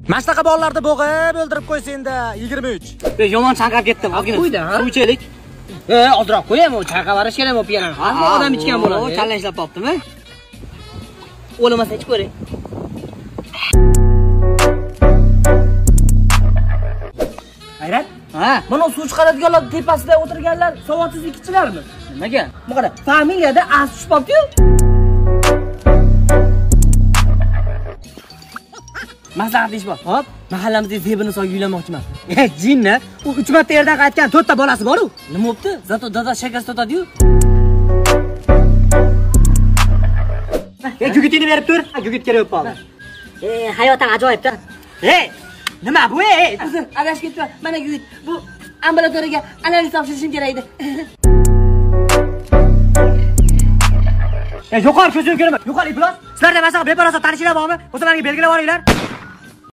Mana shunaqa bolalarni bo'g'ib o'ldirib qo'ysa endi 23. Yomon chanqab ketdim. Qo'ydi, ha? Suv ichaylik. Ozroq qo'yam, u chaqavarish kerak bu piyalan. Hamma odam ichgan bo'ladi. O, kalla ishlab topdimi? O'limasa ichib ko'ring. Hayrat? Ha, Mana suv chiqaradiganlar tepasida o'tirganlar savodsizlikchilarmi? nimaga? Bu qara, familiyada as tushib qoldi-yu. Maslahat ish bor. Hop, mahallamizda Zebini soy uylanmoqchiman. Jinni, u 3 marta yerdan qaytgan 4 ta bolasi bor-ku. Nima bo'pti? Zato dada shakar sotadi-yu. Gugutini berib tur. Gugut kerak bo'lib qoldi. Hayotim ajoyib-da. Nima bu? Uzr, adashib ketdim. Mana guyit. Bu ambulatoriyaga analiz topshirishim kerak edi. Yo'qol ko'zim ko'raman. Yo'qol iblos. Sizlarda masalan beparasa tanishinglar bormi? O'sha menga belgilab boringlar.